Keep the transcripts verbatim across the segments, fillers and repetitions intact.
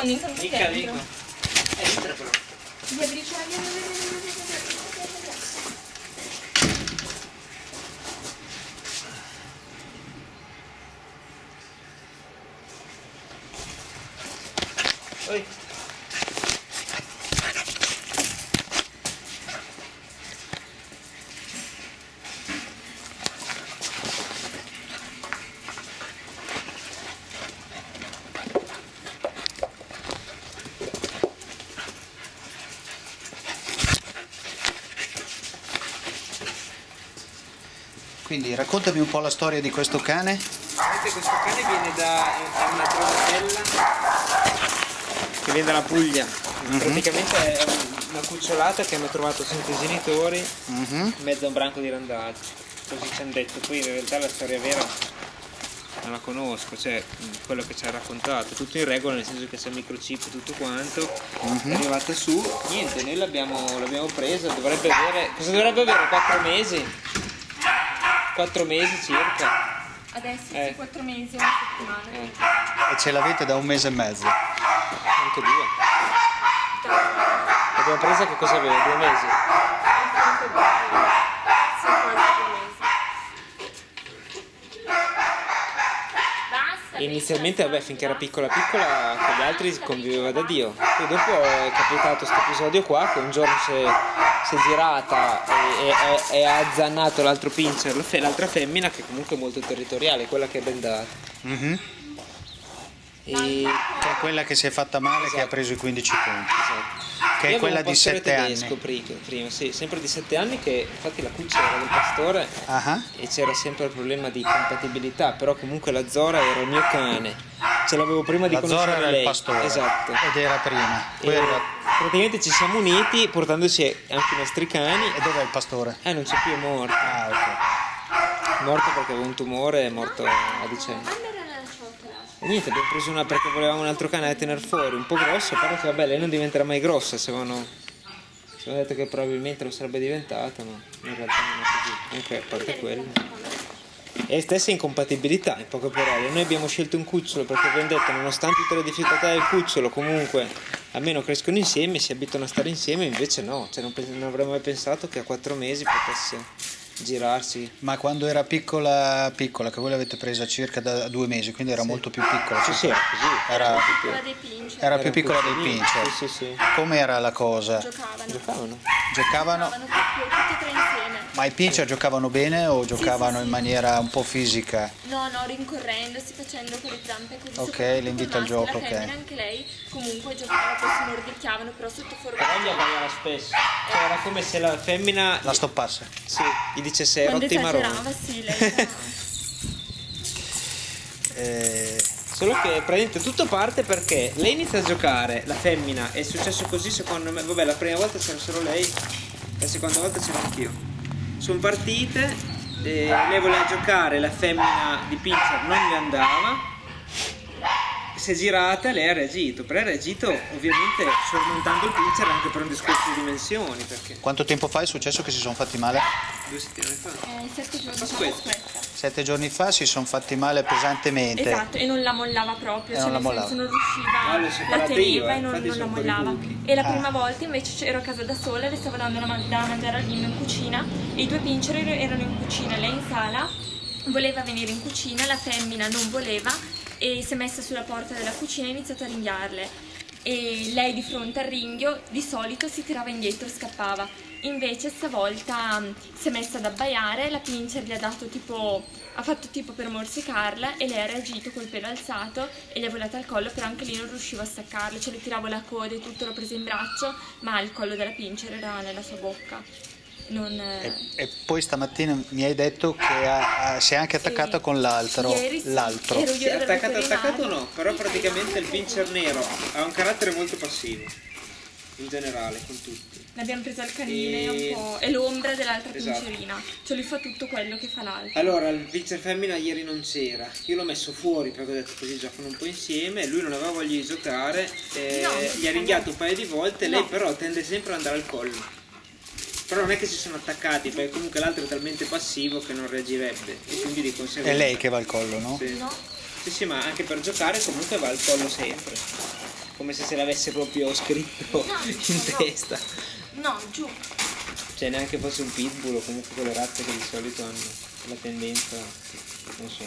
nascondi in canto Mica dentro. dico. È dentro però. Via Bricia, via, via, via, via, via, via, via. Oi. Quindi raccontami un po' la storia di questo cane. Vedete, questo cane viene da è una trovatella che viene dalla Puglia. Mhm. Praticamente è una cucciolata che hanno trovato senza i genitori Mhm. in mezzo a un branco di randaggi. Così ci hanno detto. Poi in realtà la storia vera non la conosco, cioè quello che ci ha raccontato, tutto in regola, nel senso che c'è il microchip e tutto quanto, Mhm. è arrivata su, niente, noi l'abbiamo l'abbiamo presa, dovrebbe avere, cosa dovrebbe avere? quattro mesi? quattro mesi circa. Adesso Eh. sì, quattro mesi, una settimana. Eh, E ce l'avete da un mese e mezzo. anche due. L'abbiamo presa che cosa aveva? Due mesi? Sì, quasi due mesi. Basta. Inizialmente, vabbè, finché era piccola piccola con gli altri conviveva da Dio. Poi dopo è capitato questo episodio qua che un giorno si è, si è girata e, e- e ha azzannato l'altro pincher, la fe- l'altra femmina, che comunque è molto territoriale, quella che è ben data. Mhm. E, Che è quella che si è fatta male, che ha preso i quindici punti. esatto. Che è Io quella avevo un di pastore sette tedesco anni. pri- prima, sì, sempre di sette anni, che infatti la cuccia era del pastore Ah, e c'era sempre il problema di compatibilità, però comunque la Zora era il mio cane, ce l'avevo prima di la Zora conoscere era lei. il pastore. Esatto. Ed era prima. Poi E è arrivato- praticamente ci siamo uniti portandoci anche i nostri cani. E dov'è il pastore? Eh, non c'è più, è morto. Ah, ok. È morto perché aveva un tumore, è morto a dicembre. E niente, abbiamo preso una perché volevamo un altro cane da tenere fuori, un po' grosso, però che vabbè, lei non diventerà mai grossa, se avevano, se avevano detto che probabilmente lo sarebbe diventata, ma in realtà non è così, anche a parte quello. E stessa incompatibilità, in poche parole. Noi abbiamo scelto un cucciolo perché abbiamo detto, nonostante tutte le difficoltà del cucciolo, comunque almeno crescono insieme, si abituano a stare insieme, invece no, cioè non, non avremmo mai pensato che a quattro mesi potesse girarsi. Ma quando era piccola, piccola, che voi l'avete presa circa da due mesi, quindi era Sì. molto più piccola. Sì, sì, era così. Era, Quella dei pincher. era più un piccola dei cucciolino. pincher. Sì, sì, sì. Com'era la cosa? Giocavano. Giocavano. Giocavano? Giocavano proprio tutti e tre insieme. Ma i pincher giocavano bene o giocavano sì, in sì. maniera un po' fisica? No, no, rincorrendosi, facendo con le zampe così. Ok, soprattutto l'invito col al maschio, gioco, la ok. femmina, anche lei comunque giocava, poi si mordicchiavano, però sotto forma. Però gli avvaiava spesso. Cioè era come se la femmina La stoppasse. sì, gli dicesse Quando rotti i maroni. esagerava, sì, lei. Eh, Solo che praticamente tutto parte perché lei inizia a giocare, la femmina, è successo così secondo me, vabbè la prima volta c'era solo lei, la seconda volta c'ero anch'io. Sono partite, eh, lei voleva giocare, la femmina di pincher non le andava, si è girata, lei ha reagito, però ha reagito ovviamente sormontando il pincher anche per un discorso di dimensioni, perché quanto tempo fa è successo che si sono fatti male? due settimane fa. Eh, sette giorni fa, Aspetta. aspetta. Sette giorni fa si sono fatti male pesantemente. Esatto, e non la mollava proprio, E cioè non la nel mollava. senso non riusciva, Ah, l'ho la separata teneva io, eh, e non, infatti non la sono ancora i mollava. buchi. E la Ah. prima volta invece ero a casa da sola, le stavo dando da, man- da mangiare al bimbo in cucina e i due pincher er- erano in cucina, lei in sala, voleva venire in cucina, la femmina non voleva e si è messa sulla porta della cucina e ha iniziato a ringhiarle. E lei di fronte al ringhio di solito si tirava indietro e scappava, invece stavolta mh, si è messa ad abbaiare, la pincher gli ha dato tipo, ha fatto tipo per morsicarla e lei ha reagito col pelo alzato e gli è volata al collo, però anche lì non riuscivo a staccarlo, cioè le tiravo la coda e tutto, l'ho presa in braccio, ma il collo della pincher era nella sua bocca. Non, E, e poi stamattina mi hai detto che ha- ha- si è anche attaccata sì. con l'altro. Ieri sì, L'altro. ero Sì, io al attaccato veterinario. attaccato no, però praticamente il pincher nero ha un carattere molto passivo, in generale, con tutti. L'abbiamo preso al canile E- un po', è l'ombra dell'altra Esatto. pincerina, cioè lui fa tutto quello che fa l'altro. Allora, il pincher femmina ieri non c'era, io l'ho messo fuori perché ho detto così giocano un po' insieme, lui non aveva voglia di giocare, e No, gli ha ringhiato un paio di volte, lei No. però tende sempre ad andare al collo. Però non è che si sono attaccati, perché comunque l'altro è talmente passivo che non reagirebbe, e quindi di conseguenza... È lei che va al collo, no? Sì. No? Sì, sì, ma anche per giocare comunque va al collo sempre. come se se l'avesse proprio scritto No, in no. testa. No, giù. Cioè neanche fosse un pitbull o comunque quelle razze che di solito hanno la tendenza, non so.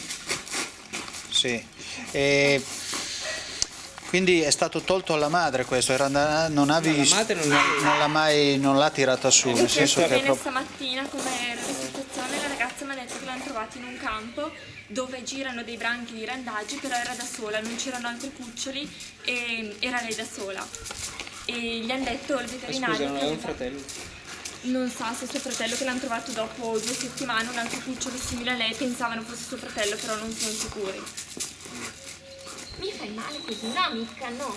Sì. E quindi è stato tolto alla madre questo, era da- non ha No, la visto, madre non non, l'ha- non l'ha mai, non l'ha tirata su, nel senso che è Bene, proprio... stamattina come era la situazione, la ragazza mi ha detto che l'hanno trovato in un campo dove girano dei branchi di randaggi, però era da sola, non c'erano altri cuccioli e era lei da sola. E gli hanno detto il Ma veterinario scusa, non che aveva un aveva- fratello? non sa se suo fratello, che l'hanno trovato dopo due settimane, un altro cucciolo simile a lei, pensavano fosse suo fratello, però non sono sicuri. Mi fai male così? No, mica, no.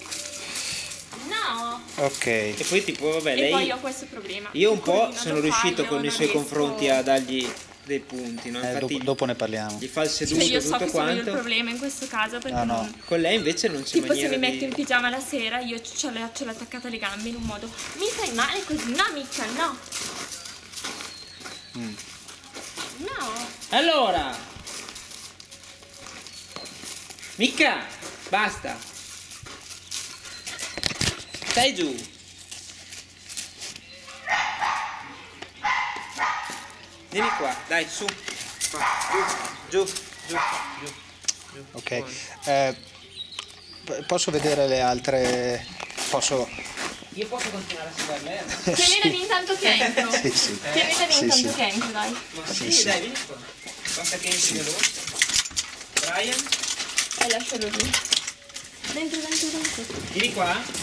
No! Ok. E poi tipo, vabbè, E poi lei... ho questo problema. Io un po' Piccolino, sono lo riuscito taglio, con i non suoi riesco- confronti a dargli dei punti, no? Eh, Infatti dopo, dopo ne parliamo. gli fa il Sì, seduto io e so tutto che sono io il quanto. problema in questo caso perché No, no. non... Con lei invece non c'è Tipo se maniera mi metto di... in pigiama la sera io ce l'ho ce l'ho attaccata alle gambe in un modo. Mi fai male così? No, mica, no. Mm. No. Allora! Mica! Basta! Stai giù! Vieni qua, dai, su! Qua, giù, giù, giù, giù, giù. Ok. Eh, p- posso vedere le altre... Posso... Io posso continuare a seguire lei? Tienila intanto che entro. Sì, sì. Tienila Sì, intanto sì. che entro, dai. Ma Sì, sì, sì. dai, vieni qua. Basta che entri veloce. Brian, E lascialo lì. Dentro, dentro, dentro. vieni qua.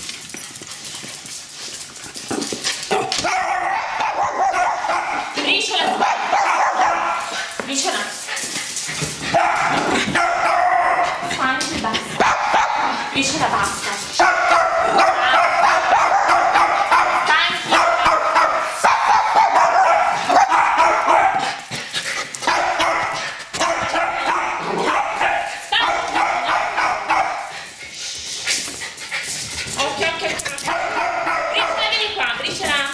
Briciola. Briciola. Anche basta. Briciola, basta. Stanchi. Occhio, occhio. Briciola, vieni qua, briciola.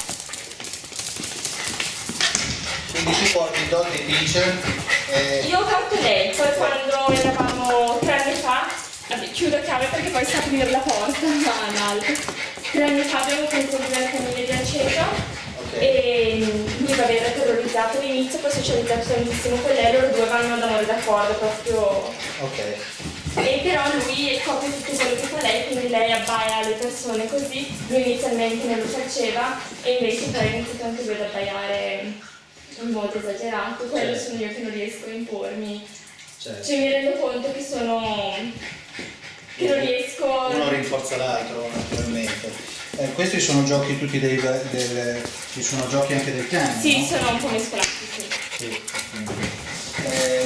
Quindi tu porti il dog di Pincher e... Io ho fatto lei, poi quando eravamo tre anni fa, vabbè, chiudo chiave perché poi sa aprire la porta, no, no, altro. Tre anni fa abbiamo preso delle famiglie di aceto e lui va bene terrorizzato all'inizio, poi socializzato tantissimo con lei, loro due vanno d'amore d'accordo proprio. Ok. E però lui copia tutto quello che fa lei, quindi lei abbaia alle persone così, lui inizialmente non lo faceva e invece poi ha iniziato anche lui ad abbaiare in modo esagerato, quello Certo. sono io che non riesco a impormi. Certo. Cioè mi rendo conto che sono... che non riesco... Uno rinforza l'altro, naturalmente. Eh, questi sono giochi tutti dei... Del, ci sono giochi anche del cane, Sì, no? sono un po' mescolati, sì. Sì. Eh,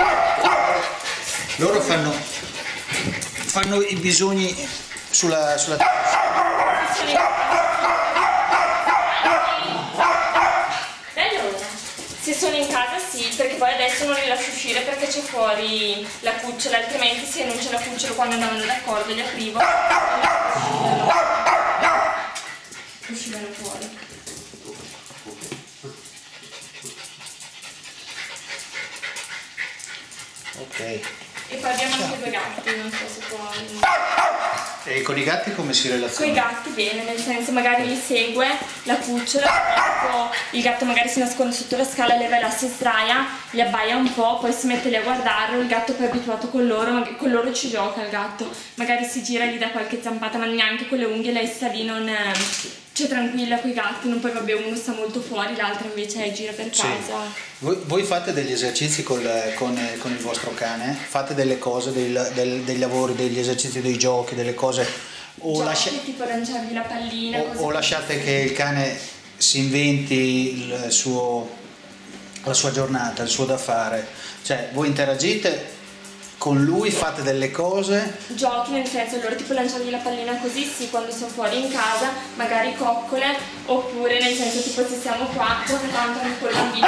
loro fanno, fanno i bisogni sulla... sulla... Se sono in casa sì, perché poi adesso non li lascio uscire perché c'è fuori la cucciola, altrimenti se non c'è la cucciola quando andavano d'accordo li aprivo e uscivano fuori. Ok. E poi abbiamo anche due gatti, non so se può... E con i gatti come si Con i relaziona? gatti bene, nel senso magari li segue la cucciola, ecco, il gatto magari si nasconde sotto la scala, leva la si sdraia, gli abbaia un po', poi si mette lì a guardarlo, il gatto poi è abituato con loro, ma con loro ci gioca il gatto, magari si gira e gli dà qualche zampata, ma neanche con le unghie, lei sta lì, non è, cioè tranquilla con i gatti, non poi vabbè uno sta molto fuori, l'altro invece gira per Sì. casa. Voi, voi fate degli esercizi col- con, con il vostro cane? Fate delle cose, del- del- dei lavori, degli esercizi, dei giochi, delle cose? O, Giochi, lascia- tipo lanciargli la pallina, o- cose o così. lasciate che il cane si inventi il suo, la sua giornata, il suo da fare? Cioè, voi interagite con lui, fate delle cose? Giochi nel senso loro tipo lanciargli la pallina così sì quando sono fuori in casa, magari coccole, oppure nel senso tipo se siamo qua, gioca tanto anche con il bambino.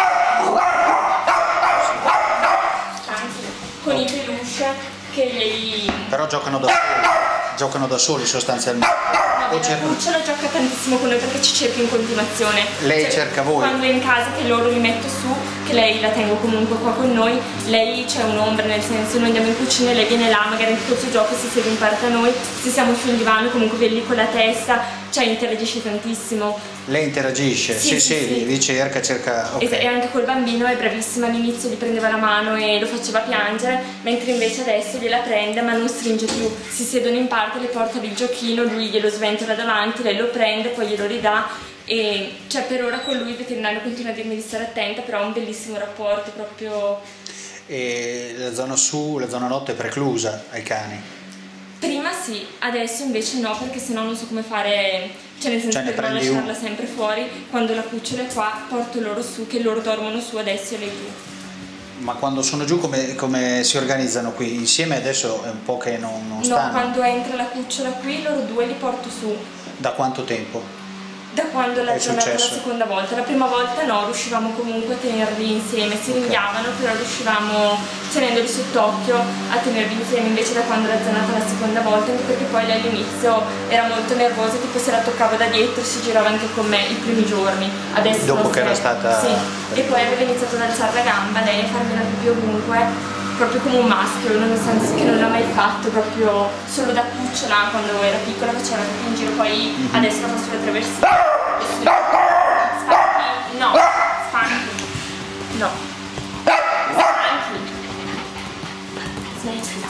Anche con i peluche che gli... Però giocano da soli, giocano da soli sostanzialmente. No, O la cercano- cucciola gioca tantissimo con noi perché ci cerca in continuazione. Lei Cioè, cerca voi? Quando è in casa che loro li metto su, che lei la tengo comunque qua con noi, lei c'è un'ombra, nel senso noi andiamo in cucina e lei viene là, magari in questo gioco si siede in parte a noi, se siamo sul divano comunque viene lì con la testa, cioè interagisce tantissimo. Lei interagisce? Sì, sì, sì, sì. Vi cerca, cerca... Okay. E anche col bambino è bravissima, all'inizio gli prendeva la mano e lo faceva piangere, mentre invece adesso gliela prende ma non stringe più, si siedono in parte, le porta il giochino, lui glielo sventola davanti, lei lo prende, poi glielo ridà. E cioè per ora con lui il veterinario continua a dirmi di stare attenta, però ha un bellissimo rapporto proprio. E la zona su, la zona notte è preclusa ai cani? Prima sì, adesso invece no, perché sennò non so come fare, cioè nel senso, cioè, per non lasciarla un... sempre fuori. Quando la cucciola è qua porto loro su, che loro dormono su, adesso lei giù. Ma quando sono giù come, come si organizzano qui? Insieme adesso è un po' che non, non stanno? No, quando entra la cucciola qui loro due li porto su. Da quanto tempo? Da quando l'ha giornata la seconda volta, la prima volta no, riuscivamo comunque a tenerli insieme, si okay. ringhiavano, però riuscivamo, tenendoli sott'occhio, a tenerli insieme. Invece da quando l'ha giornata la seconda volta, anche perché poi lei all'inizio era molto nervosa, tipo se la toccavo da dietro si girava anche con me i primi giorni. Adesso dopo che era stata... Sì, e poi aveva iniziato ad alzare la gamba, lei a farmi la pipì ovunque, proprio come un maschio, nonostante che non l'ha mai fatto, proprio solo da cucciola quando era piccola faceva in giro, poi mm-hmm. adesso la fa sulle traversine. Spanchi, no, spanchi, no, spanchi, smettila.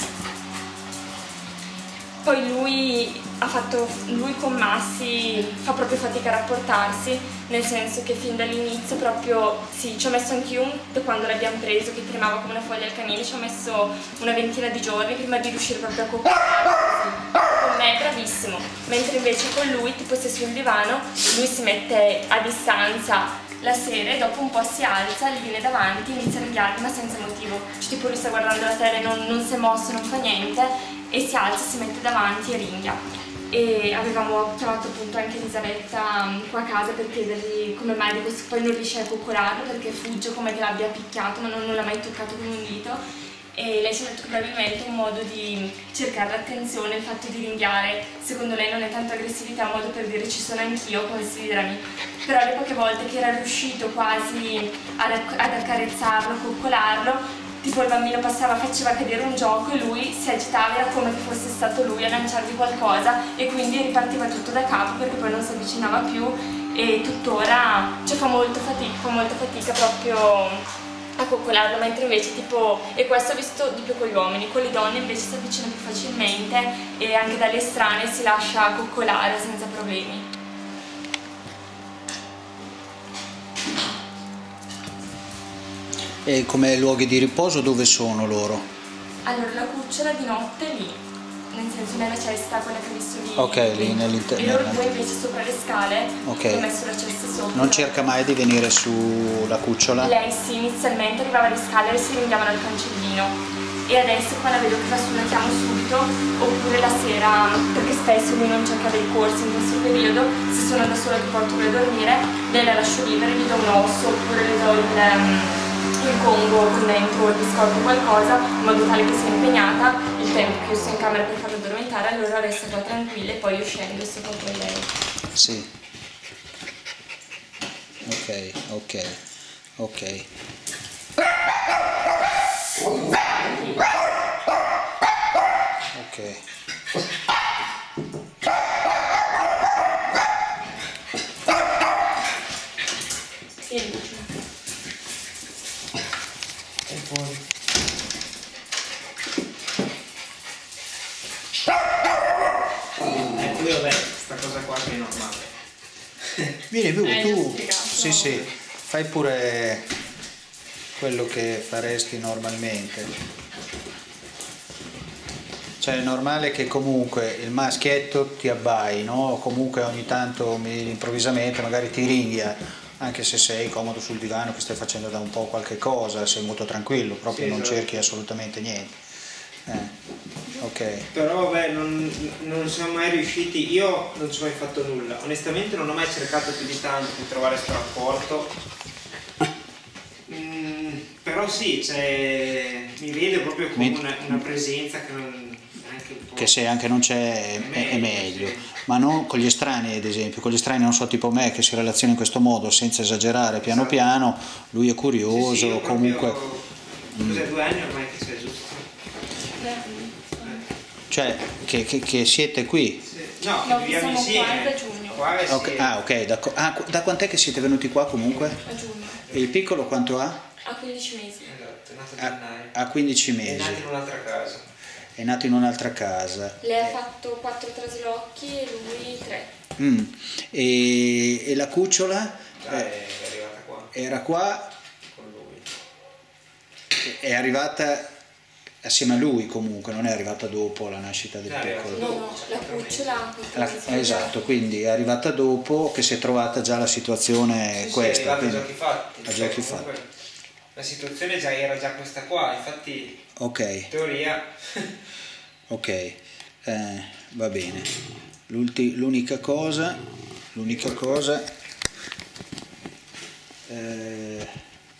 Poi lui ha fatto, lui con Massi fa proprio fatica a rapportarsi, nel senso che fin dall'inizio proprio, sì, ci ho messo anch'io da quando l'abbiamo preso, che tremava come una foglia al canile, ci ho messo una ventina di giorni prima di riuscire proprio a coccolare. Con me è bravissimo, mentre invece con lui, tipo se sul divano, lui si mette a distanza la sera e dopo un po' si alza, gli viene davanti, inizia a ringhiarmi ma senza motivo, cioè tipo lui sta guardando la tele, non, non si è mosso, non fa niente, e si alza, si mette davanti e ringhia. E avevamo chiamato appunto anche Elisabetta qua a casa per chiedergli come mai di questo, poi non riesce a coccolarlo perché fugge come che l'abbia picchiato, ma non, non l'ha mai toccato con un dito, e lei ci ha detto che probabilmente è un modo di cercare l'attenzione, il fatto di ringhiare, secondo lei non è tanto aggressività, è un modo per dire ci sono anch'io, considerami. Però le poche volte che era riuscito quasi ad, ad accarezzarlo, coccolarlo, tipo il bambino passava, faceva cadere un gioco e lui si agitava, era come che fosse stato lui a lanciargli qualcosa, e quindi ripartiva tutto da capo perché poi non si avvicinava più, e tuttora cioè, fa molto fatica, fa molta fatica proprio a coccolarlo, mentre invece tipo, e questo ho visto di più con gli uomini, con le donne invece si avvicina più facilmente e anche dalle estranee si lascia coccolare senza problemi. E come luoghi di riposo dove sono loro? Allora la cucciola di notte lì, nel senso nella cesta, quella che ho visto lì. Ok, lì nell'interno. E loro due invece sopra le scale, okay. Ho messo la cesta sopra. Non cerca mai di venire sulla cucciola? Lei sì, inizialmente arrivava alle scale e si ringhiavano al cancellino, e adesso quando vedo che va su la chiamo subito, oppure la sera, perché spesso lui non cerca dei corsi in questo periodo, se sono da sola che porto lui a dormire, lei la lascio vivere, gli do un osso oppure le do il... Um, il congo con dentro il biscotto o qualcosa, in modo tale che sia impegnata il tempo che io sto in camera per farlo addormentare, allora resta qua tranquilla e poi io scendo e sto con lei. Sì. Ok, ok, ok. Ok. Sì. E poi vabbè, sta cosa qua che è normale. Vieni tu, eh, tu. Sì, sì, fai pure quello che faresti normalmente. Cioè è normale che comunque il maschietto ti abbai, no? Comunque ogni tanto improvvisamente magari ti ringhia. Anche se sei comodo sul divano, che stai facendo da un po' qualche cosa, sei molto tranquillo, proprio sì, non esatto. Cerchi assolutamente niente. Eh, ok. Però vabbè, non, non siamo mai riusciti, io non ci ho mai fatto nulla. Onestamente non ho mai cercato più di tanto di trovare questo rapporto. Mm, però sì, c'è... mi vedo proprio come Mi- una, una presenza che non anche un po'... che se anche non c'è è, è meglio, ma non con gli estranei, ad esempio, con gli estranei non so tipo me che si relaziona in questo modo senza esagerare, piano Esatto. piano, lui è curioso, Sì, sì, io comunque, proprio- Cos'è, due anni ormai che sei giusto? cioè che, che, che siete qui. Sì. No, che No, viviamo siamo qua insieme. da giugno. Qua è Ok, sì. ah ok, d'acco- ah, qu- da quant'è che siete venuti qua comunque? A giugno. E il piccolo quanto ha? A quindici mesi. Esatto, è nato a Ha, gennaio. ha quindici È mesi, nato in un'altra casa. è nato in un'altra casa. Lei ha fatto quattro traslochi e lui tre. Mm. E, e la cucciola Già eh, è arrivata qua era qua, con lui. è arrivata assieme a lui comunque, non è arrivata dopo la nascita del No, è piccolo. arrivata No, no, la cucciola ha quattro La- mesi. esatto, quindi è arrivata dopo che si è trovata già la situazione Sì, questa. sì, è arrivata a quindi- giochi fatti. a Cioè, giochi comunque, fatti. La situazione già era già questa qua, infatti Ok, in teoria ok, eh, va bene. L'ulti- l'unica cosa, l'unica cosa, eh,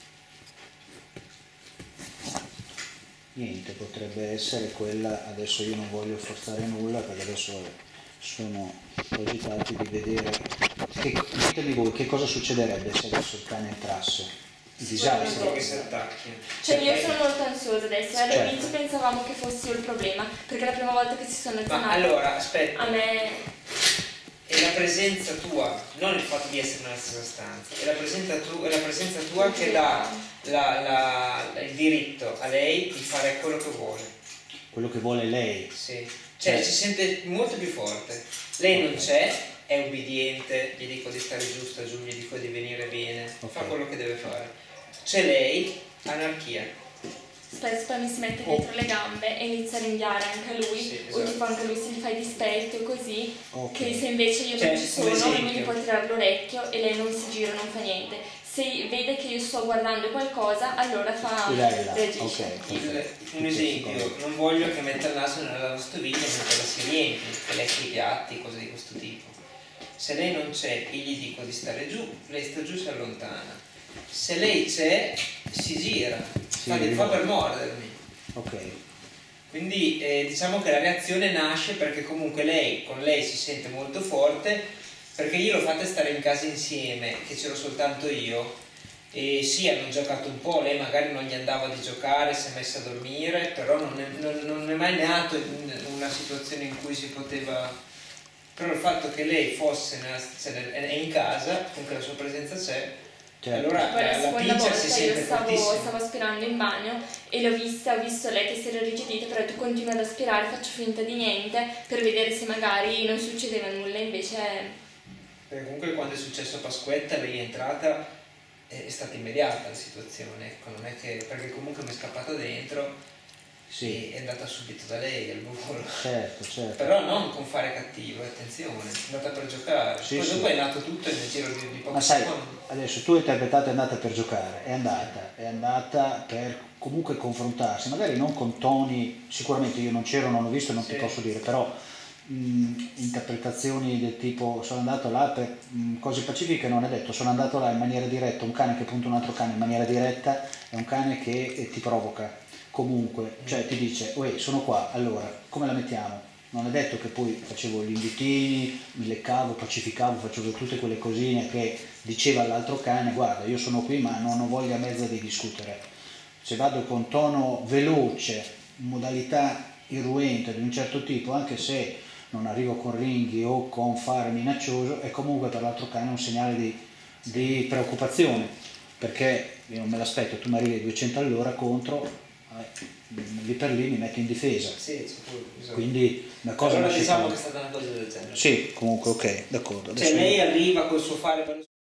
niente, potrebbe essere quella, adesso io non voglio forzare nulla perché adesso sono cogitati di vedere, che, ditemi voi che cosa succederebbe se adesso il cane entrasse. Il disastro. solo che si attacchi. Cioè io sono molto ansiosa adesso, Certo. all'inizio pensavamo che fossi io il problema, perché la prima volta che si sono Ma azionati allora, aspetta, a me è la presenza tua, non il fatto di essere nella stessa stanza, è la presenza, tu, è la presenza tua che dà la- la- il diritto a lei di fare quello che vuole. Quello che vuole lei. Sì. Cioè si sente molto più forte. Lei non c'è, è ubbidiente, gli dico di stare giusto a giù, gli dico di venire bene, Ok. fa quello che deve fare. C'è lei, anarchia. spesso poi mi si mette dietro le gambe e inizia a ringhiare anche a lui, Sì, o esatto. tipo anche a lui si gli fa i dispetti o così, Ok. che se invece io Cioè, non ci come sono lui esempio. mi può tirare l'orecchio e lei non si gira, non fa niente. Se vede che io sto guardando qualcosa, allora fa E lei là, reagisce. ok. Il- un esempio, non voglio che metta il naso nella lavastoviglie mentre la si riempie, che lecchi i piatti, cose di questo tipo. Se lei non c'è e gli dico di stare giù, lei sta giù, si allontana. Se lei c'è, si gira, Si fa, fa per rivolge. mordermi. Ok. Quindi eh, diciamo che la reazione nasce perché comunque lei, con lei si sente molto forte, perché io l'ho fatta stare in casa insieme, che c'ero soltanto io, e sì, hanno giocato un po', lei magari non gli andava di giocare, si è messa a dormire, però non è, non, non è mai nato in una situazione in cui si poteva... Però il fatto che lei fosse nella, cioè, è in casa, comunque la sua presenza c'è, Certo. allora Poi la la, la seconda pincer volta si io sente stavo, fortissimo. stavo aspirando in bagno e l'ho vista, ho visto lei che si era irrigidita, però ho detto continua ad aspirare, faccio finta di niente per vedere se magari non succedeva nulla, invece Perché comunque quando è successo a Pasquetta lei è entrata, è stata immediata la situazione, ecco, non è che, perché comunque mi è scappata dentro Sì, e è andata subito da lei al volo. certo, certo. Però non con fare cattivo, attenzione, è andata per giocare. Sì, Poi sì. dopo è nato tutto nel giro di, di pochi Ma sai, secondi. adesso tu hai interpretato è andata per giocare, è andata, è andata per comunque confrontarsi, magari non con toni, sicuramente io non c'ero, non ho visto, non Sì. ti posso dire, però mh, interpretazioni del tipo sono andato là per mh, cose pacifiche non è detto, sono andato là in maniera diretta, un cane che punta un altro cane in maniera diretta è un cane che eh, ti provoca comunque, cioè ti dice, uè, sono qua, allora come la mettiamo? Non è detto che poi facevo gli invitini, mi leccavo, pacificavo, facevo tutte quelle cosine che diceva all'altro cane, guarda io sono qui ma non ho voglia mezza di discutere. Se vado con tono veloce, in modalità irruente di un certo tipo, anche se non arrivo con ringhi o con fare minaccioso, è comunque per l'altro cane un segnale di, di preoccupazione, perché io non me l'aspetto, tu mi arrivi a duecento all'ora contro, eh, lì per lì mi metto in difesa. Sì, sicuro, bisogna. Quindi una cosa Allora nasce diciamo fuori. che è stata una cosa del genere. Sì, comunque ok, d'accordo. Cioè Adesso- lei arriva col suo fare per